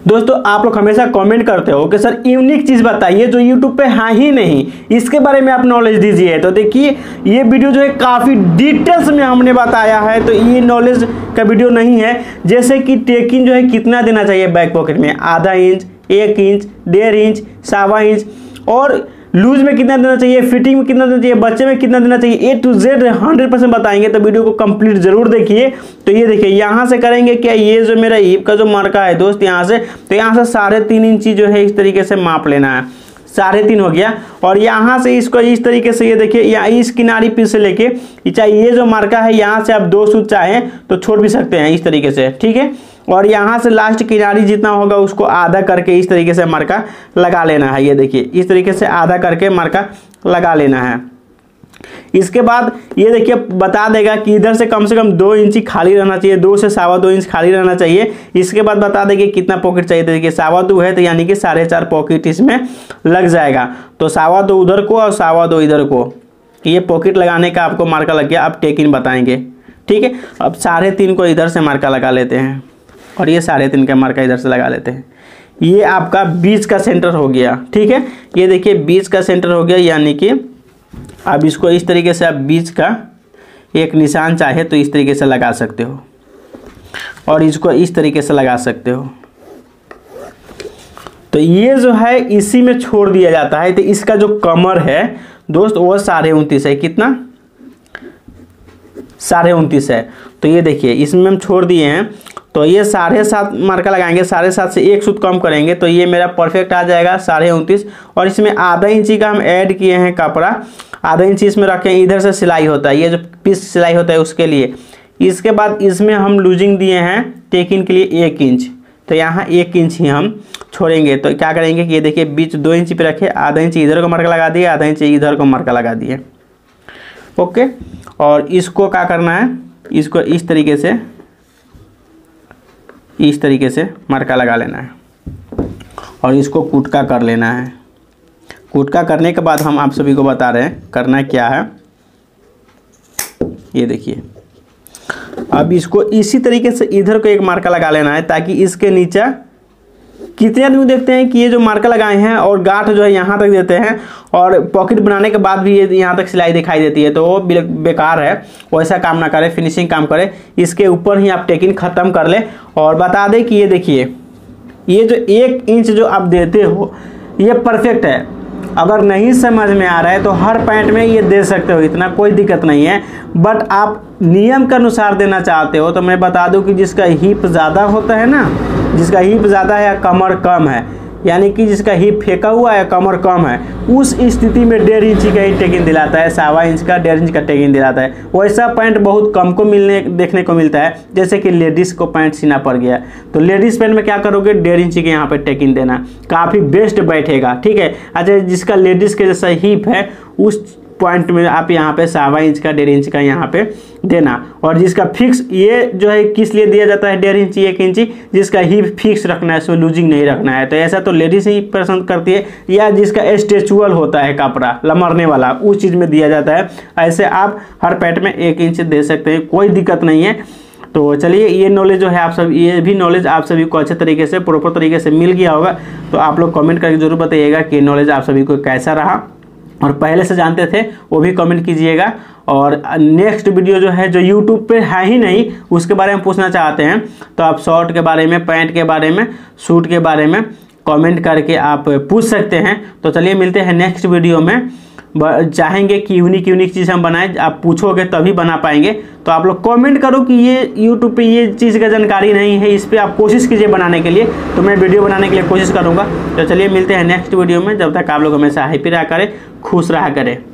दोस्तों आप लोग हमेशा कमेंट करते हो कि सर यूनिक चीज़ बताइए जो यूट्यूब पे है ही नहीं, इसके बारे में आप नॉलेज दीजिए। तो देखिए ये वीडियो जो है काफ़ी डिटेल्स में हमने बताया है, तो ये नॉलेज का वीडियो नहीं है। जैसे कि टेकिंग जो है कितना देना चाहिए बैक पॉकेट में, आधा इंच, 1 इंच, 1.5 इंच, 1.25 इंच, और लूज में कितना देना चाहिए, फिटिंग में कितना देना चाहिए, बच्चे में कितना देना चाहिए, A to Z 100% बताएंगे। तो वीडियो को कंप्लीट जरूर देखिए। तो ये देखिए यहाँ से करेंगे क्या, ये जो मेरा हिप का जो मार्का है दोस्त यहाँ से, तो यहाँ से 3.5 इंची जो है इस तरीके से माप लेना है। 3.5 हो गया, और यहाँ से इसको इस तरीके से ये देखिए यहाँ इस किनारी पीस से लेके चाहे ये जो मार्का है यहाँ से आप 2 सूत चाहें तो छोड़ भी सकते हैं इस तरीके से, ठीक है। और यहाँ से लास्ट किनारी जितना होगा उसको आधा करके इस तरीके से मार्का लगा लेना है। ये देखिए इस तरीके से आधा करके मार्का लगा लेना है। इसके बाद ये देखिए बता देगा कि इधर से कम 2 इंची खाली रहना चाहिए, 2 से 2.25 इंच खाली रहना चाहिए। इसके बाद बता देंगे कितना पॉकेट चाहिए। देखिए 2.25 है तो यानी कि 4.5 पॉकेट इसमें लग जाएगा। तो 2.25 उधर को और 2.25 इधर को, ये पॉकेट लगाने का आपको मार्का लग गया। अब टेक इन बताएंगे, ठीक है। अब 3.5 को इधर से मार्का लगा लेते हैं और ये 3.5 का मार्का इधर से लगा लेते हैं। ये आपका बीच का सेंटर हो गया, ठीक है। ये देखिए बीच का सेंटर हो गया, यानी कि अब इसको इस तरीके से आप बीच का एक निशान चाहे तो इस तरीके से लगा सकते हो, और इसको इस तरीके से लगा सकते हो। तो ये जो है इसी में छोड़ दिया जाता है। तो इसका जो कमर है दोस्त वो 29.5 है। कितना? 29.5 है। तो ये देखिए इसमें हम छोड़ दिए हैं, तो ये 7.5 मार्का लगाएंगे, 7.5 से 1 सूत कम करेंगे तो ये मेरा परफेक्ट आ जाएगा 29.5। और इसमें आधा इंची का हम ऐड किए हैं कपड़ा, आधा इंची इसमें रखें। इधर से सिलाई होता है, ये जो पीस सिलाई होता है उसके लिए। इसके बाद इसमें हम लूजिंग दिए हैं टेकिंग के लिए 1 इंच, तो यहाँ 1 इंच ही हम छोड़ेंगे। तो क्या करेंगे कि ये देखिए बीच 2 इंची पे रखे, आधा इंची इधर को मार्का लगा दिए, आधा इंची इधर को मार्का लगा दिए, ओके। और इसको क्या करना है, इसको इस तरीके से मार्का लगा लेना है और इसको कुटका कर लेना है। कुटका करने के बाद हम आप सभी को बता रहे हैं करना क्या है। ये देखिए अब इसको इसी तरीके से इधर को एक मार्का लगा लेना है, ताकि इसके नीचे कितने आदमी देखते हैं कि ये जो मार्का लगाए हैं और गांठ जो है यहाँ तक देते हैं, और पॉकेट बनाने के बाद भी ये यहाँ तक सिलाई दिखाई देती है, तो वो बेकार है। वैसा काम ना करे, फिनिशिंग काम करे। इसके ऊपर ही आप टेकिंग ख़त्म कर ले। और बता दें कि ये देखिए ये जो 1 इंच जो आप देते हो ये परफेक्ट है। अगर नहीं समझ में आ रहा है तो हर पैंट में ये दे सकते हो, इतना कोई दिक्कत नहीं है। बट आप नियम के अनुसार देना चाहते हो तो मैं बता दूं कि जिसका हिप ज़्यादा होता है ना, जिसका हिप ज़्यादा है या कमर कम है, यानी कि जिसका हिप फेंका हुआ है कमर कम है, उस स्थिति में 1.5 इंची का ही टेकिंग दिलाता है, 2.25 इंच का 1.5 इंच का टेकिंग दिलाता है। वैसा पैंट बहुत कम को देखने को मिलता है। जैसे कि लेडीज़ को पैंट सीना पड़ गया तो लेडीज़ पैंट में क्या करोगे, 1.5 इंची के यहाँ पे टेकिंग देना, काफ़ी बेस्ट बैठेगा, ठीक है। अच्छा जिसका लेडीज़ के जैसा हिप है उस पॉइंट में आप यहाँ पे 2.25 इंच का 1.5 इंच का यहाँ पे देना। और जिसका फिक्स ये जो है किस लिए दिया जाता है 1.5 इंची 1 इंची, जिसका हिप फिक्स रखना है, इसमें लूजिंग नहीं रखना है। तो ऐसा तो लेडीज ही पसंद करती है, या जिसका स्ट्रेचुअल होता है कपड़ा लमरने वाला, उस चीज़ में दिया जाता है। ऐसे आप हर पैंट में 1 इंच दे सकते हैं, कोई दिक्कत नहीं है। तो चलिए ये नॉलेज जो है आप सब, ये भी नॉलेज आप सभी को अच्छे तरीके से प्रॉपर तरीके से मिल गया होगा। तो आप लोग कमेंट करके जरूर बताइएगा कि नॉलेज आप सभी को कैसा रहा, और पहले से जानते थे वो भी कमेंट कीजिएगा। और नेक्स्ट वीडियो जो है जो यूट्यूब पे है ही नहीं उसके बारे में पूछना चाहते हैं तो आप शॉर्ट के बारे में, पैंट के बारे में, सूट के बारे में कमेंट करके आप पूछ सकते हैं। तो चलिए मिलते हैं नेक्स्ट वीडियो में। चाहेंगे कि यूनिक चीज़ हम बनाएं, आप पूछोगे तभी बना पाएंगे। तो आप लोग कमेंट करो कि ये यूट्यूब पे ये चीज़ का जानकारी नहीं है, इस पर आप कोशिश कीजिए बनाने के लिए, तो मैं वीडियो बनाने के लिए कोशिश करूँगा। तो चलिए मिलते हैं नेक्स्ट वीडियो में। जब तक आप लोग हमेशा हैप्पी रहा करें, खुश रहा करें।